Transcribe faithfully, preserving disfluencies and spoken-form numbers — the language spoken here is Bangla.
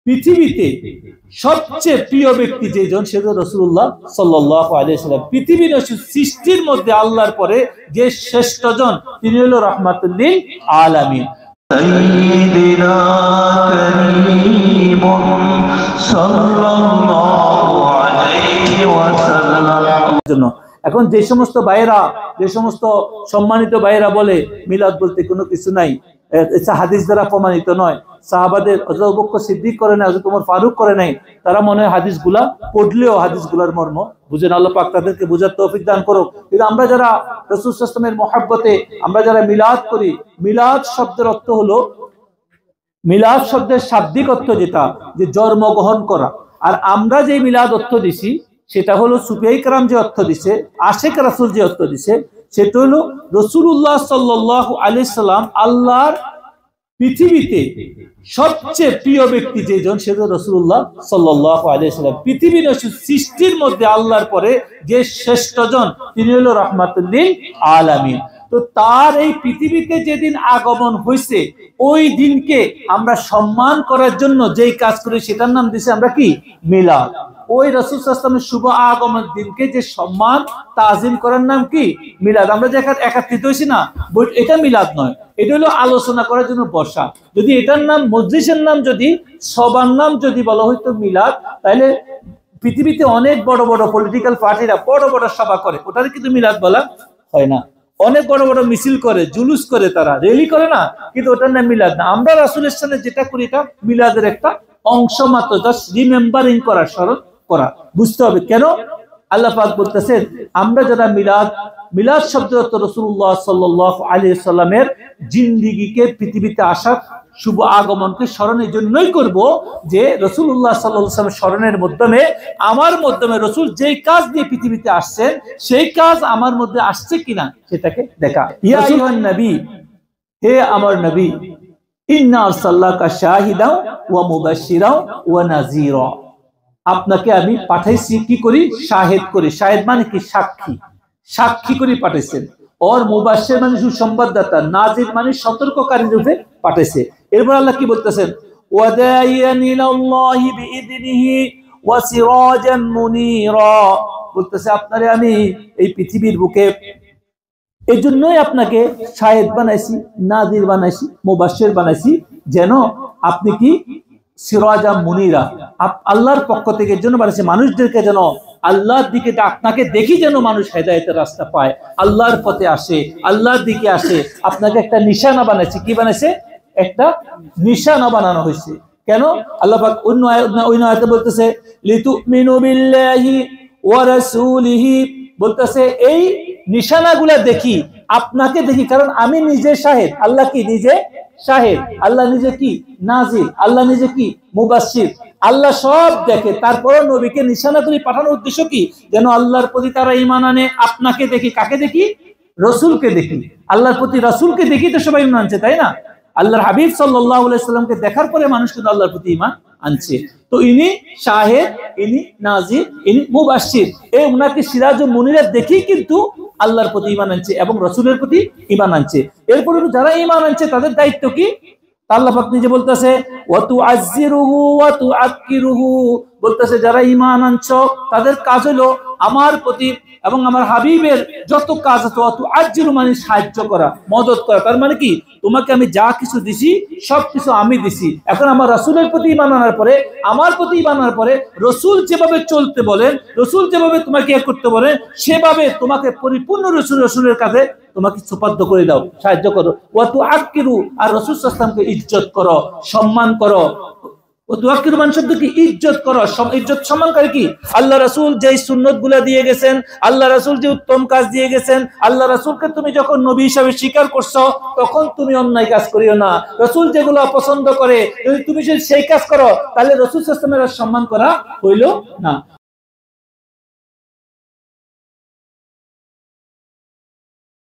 পৃথিবীতে সবচেয়ে প্রিয় ব্যক্তি যেজন সেটা রাসূলুল্লাহ সাল্লাল্লাহু আলাইহি ওয়াসাল্লাম। পৃথিবীর সৃষ্টির মধ্যে আল্লাহর পরে যে শ্রেষ্ঠজন তিনি হলো রাহমাতুল লিল আলামিন। সাইয়্যিদিনা কারীমুন সাল্লাল্লাহু আলাইহি ওয়াসাল্লাম। এখন যে সমস্ত ভাইয়েরা, যে সমস্ত সম্মানিত ভাইয়েরা বলে মিলাদ বলতে কোনো কিছু নাই, হাদিস দ্বারা প্রমাণিত নয়, সাহাবাদের হযরত আবু বকর সিদ্দিক করে নাই, হযরত ওমর ফারুক করে নাই, তারা মনে হয় হাদিসগুলা পড়লেও হাদিসগুলার মর্ম বুঝেন। আল্লাহ পাক তাদেরকে বুঝার তৌফিক দান করুক। কিন্তু আমরা যারা রাসূল সাল্লাল্লাহু আলাইহি ওয়াসাল্লামের মহব্বতে আমরা যারা মিলাদ করি, মিলাদ শব্দের অর্থ হলো, মিলাদ শব্দের শাব্দিক অর্থ যেটা যে জন্মগ্রহণ করা, আর আমরা যে মিলাদ অর্থ দিছি সেটা হলো সুফিয়ায়ে কেরাম যে অর্থ দিছে, আশিক রাসূল যে অর্থ দিছে সেটা হলো রাসূলুল্লাহ সাল্লাল্লাহু আলাইহি সাল্লাম আল্লাহর পৃথিবীতে সবচেয়ে প্রিয় ব্যক্তি যেজন সেটা রাসূলুল্লাহ সাল্লাল্লাহু আলাইহি সাল্লাম। পৃথিবীর সৃষ্টির মধ্যে আল্লাহর পরে যে শ্রেষ্ঠজন তিনি হলো রাহমাতুল লিল আলামিন। তো তার এই পৃথিবীতে যেদিন আগমন হয়েছে ওই দিনকে আমরা সম্মান করার জন্য যেই কাজ করি সেটার নাম দিছি আমরা কি মিলাদ। ওই রাসূল সাল্লাল্লাহু আলাইহি ওয়াসাল্লামের শুভ আগমন দিনকে যে সম্মান তাজিম করার নাম কি মিলাদ। আমরা যে একত্রিত হইছি না, এটা মিলাদ নয়, এটা হলো আলোচনা করার জন্য বসা। যদি এটার নাম মজলিসের নাম যদি সবার নাম যদি বলা হইতো মিলাদ, তাহলে পৃথিবীতে অনেক বড় বড় পলিটিক্যাল পার্টিরা বড় বড় সভা করে, ওটার কিন্তু মিলাদ বলা হয় না। অনেক বড় বড় মিছিল করে, জুলুস করে, তারা র্যালি করে না, কিন্তু ওটার নাম মিলাদ না। আমরা রাসূলের সাথে যেটা করি এটা মিলাদের একটা অংশ মাত্র, জাস্ট রিমেম্বারিং করা, স্মরণ করা। বুঝতে হবে কেন আল্লাহ পাক বলতেছেন আমরা যারা মিলাদ, মিলাদ শব্দ অর্থ রাসূলুল্লাহ সাল্লাল্লাহু আলাইহি সাল্লামের জিন্দেগিকে পৃথিবীতে আসার শুভ আগমনকে স্মরণের জন্যই করব, যে রাসূলুল্লাহ সাল্লাল্লাহু আলাইহি ওয়াসাল্লামের স্মরণের মাধ্যমে আমার মাধ্যমে রাসূল যেই কাজ নিয়ে পৃথিবীতে আসছেন সেই কাজ আমার মধ্যে আসছে কিনা সেটাকে দেখা। ইয়া আইয়ুহান নবী, হে আমার নবী, ইন্না আরসালনাকা শাহিদাও ওয়া মুবাশশিরাও ওয়া নাযীরা, আপনাকে আমি পাঠাইছি কি করি, শাহেদ করি। শাহেদ মানে কি সাক্ষী, সাক্ষী করে পাঠাইছেন। और मुबाश्शिर মানে সুসংবাদদাতা, নাজির মানে সতর্ককারী রূপে পাঠাইছে। এরপর আল্লাহ কি বলতেছেন, ওয়াদাইয়ান ইলাল্লাহি বিইذনিহি ওয়া সিরাজান মুনীরা, বলতেছে আপনারে আমি এই পৃথিবীর বুকে এই জন্যই আপনাকে শাহেদ বানাইছি, নাজির বানাইছি, মুবাশ্শির বানাইছি, যেন আপনি কি সিরাজা মুনীরা, আল্লাহর পক্ষ থেকে জন্য বানাইছে মানুষদেরকে যেন আল্লাহর দিকে, আপনাকে দেখি যেন মানুষ হেদায়েতের রাস্তা পায়, আল্লাহর পথে আসে, আল্লাহর দিকে আসে। আপনাকে একটা নিশানা বানাইছে। কি বানাইছে? একটা নিশানা বানানো হয়েছে। কেন? আল্লাহ পাক অন্য অন্য আয়াতে বলতেছে লিতুমিনু বিল্লাহি ওয়া রাসূলিহি, বলতেছে এই নিশানাগুলা দেখি, আপনাকে দেখি, কারণ আমি নিজে শাহেদ। আল্লাহ কি নিজে শাহেদ, আল্লাহ নিজে কি নাজির, আল্লাহ নিজে কি মুবাশশির, আল্লাহ সব দেখে। তারপরে নবীকে নিশানা করে পাঠানোর উদ্দেশ্য কি? যেন আল্লাহর প্রতি তারা ঈমান আনে। আপনাকে দেখি, কাকে দেখি? রাসূলকে দেখি। আল্লাহর প্রতি রাসূলকে দেখি তো সবাই ঈমান আনছে, তাই না? আল্লাহর হাবিব সাল্লাল্লাহু আলাইহি সাল্লামকে দেখার পরে মানুষ কিন্তু আল্লাহর প্রতি ঈমান আনছে। তো ইনি শাহেদ, ইনি নাজির, ইনি মুবাশশির, এই উনাকে সিরাজ ও মুনীরা দেখি কিন্তু আল্লাহর প্রতি ঈমান আনছে এবং রাসূলের প্রতি ঈমান আনছে। এরপরে যারা ঈমান আনছে তাদের দায়িত্ব কি? আল্লাহ পাক নিজে বলতেছে ওয়া তুআজ্জিরুহু ওয়া তুআক্কিরুহু, বলতেছে যারা ঈমান আনছো তাদের কাজ হলো আমার প্রতি এবং আমার হাবিবের যত কাজ আছে, ওয়া তুআজ্জিরু মানে সাহায্য করা, মদদ করা। তার মানে কি? তোমাকে আমি যা কিছু দিছি সবকিছু আমি দিছি। এখন আমার রাসূলের প্রতি ঈমান আনার পরে, আমার প্রতি ঈমান আনার পরে রাসূল যেভাবে চলতে বলেন, রাসূল যেভাবে তোমাকে ইয়ে করতে বলেন, সেভাবে তোমাকে পরিপূর্ণ রাসূল রাসূলের কাছে তোমাকে সুপাদ্য করে দাও, সাহায্য করো। ওয়া তুআক্কিরু, আর রাসূল সাল্লাল্লাহু আলাইহি ওয়াসাল্লামকে ইজ্জত করো, সম্মান করো। ও তুআক্কিরু মানে শব্দ কি? ইজ্জত করো। ইজ্জত সম্মান করে কি? আল্লাহ রাসূল যেই সুন্নতগুলো দিয়ে গেছেন, আল্লাহ রাসূল যে উত্তম কাজ দিয়ে গেছেন, আল্লাহ রাসূলকে তুমি যখন নবী হিসেবে স্বীকার করছো তখন তুমি অন্যায় কাজ করিও না। রাসূল যেগুলো পছন্দ করে যদি তুমি সেই কাজ করো তাহলে রাসূল সাল্লাল্লাহু আলাইহি ওয়াসাল্লামের সম্মান করা হইল না।